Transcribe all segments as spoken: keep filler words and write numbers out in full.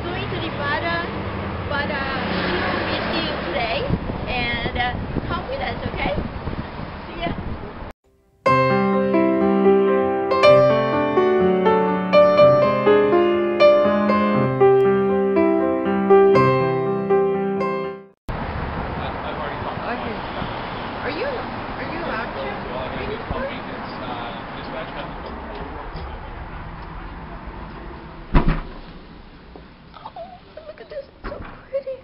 we're going to the Bata, Bata Shoe Museum today, and uh, come with us, okay? See ya. Are you, are you allowed to? Well, I mean, it's called maintenance, uh, dispatch method. Oh, look at this, it's so pretty.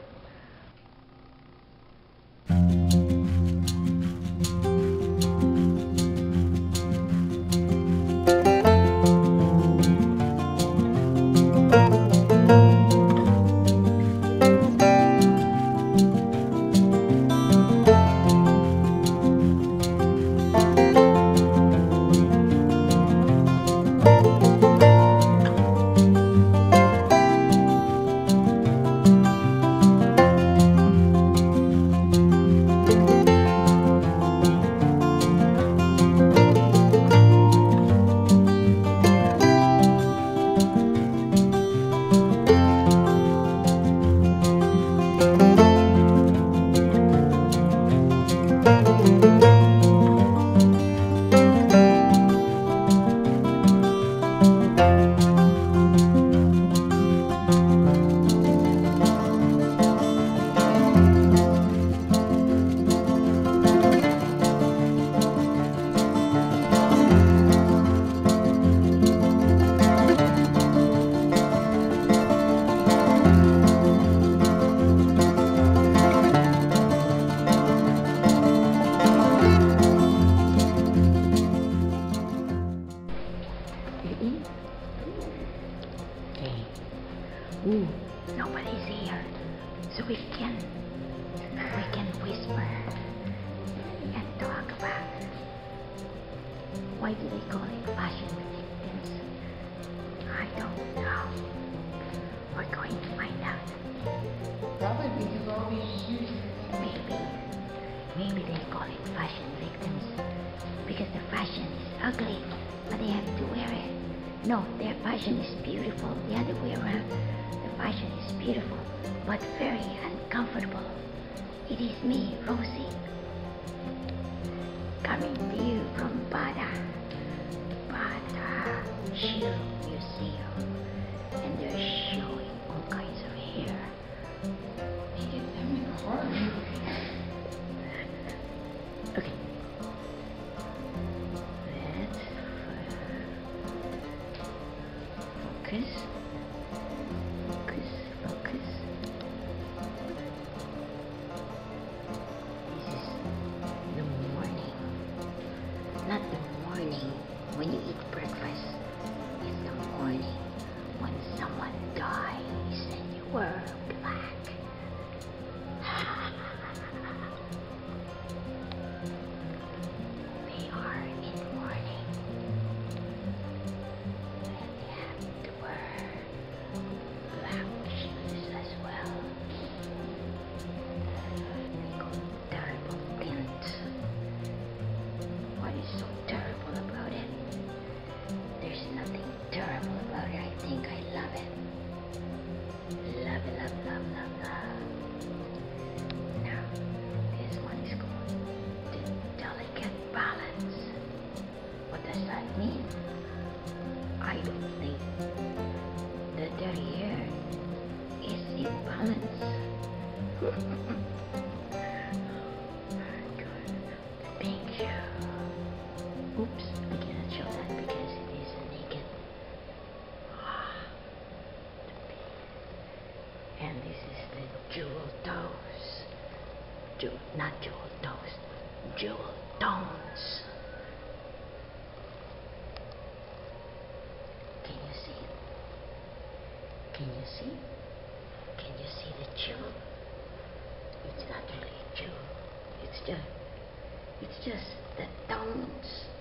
Ooh, nobody's here, so we can we can whisper and talk about why do they call it fashion victims? I don't know. We're going to find out. Probably because all these years. Maybe, maybe they call it fashion victims because the fashion is ugly, but they have to wear it. No, their fashion is beautiful. The other way around. The fashion is beautiful, but very uncomfortable. It is me, Rosie, coming to you from Bata, Bata Shoe Museum, and they're showing all kinds of hair. They get them in the heart. Okay. Let's focus. Focus, focus. This is the morning. Not the morning when you eat breakfast. It's the morning when someone dies and you wear black. They are in mourning. And they have to wear black shoes as well. They call it terrible tint. What is so terrible about it? There's nothing terrible about it. I think I love it. Love it, love, love, love, love. Now, this one is called the delicate balance. What does that mean? I don't think the dirty hair is in balance. Good. Thank you. Oops, I cannot show that because it is naked. And this is the jewel toes. Jewel, not jewel toes, jewel tones. Can you see? Can you see? Can you see the jewel? It's not really a jewel. It's just, it's just the tones.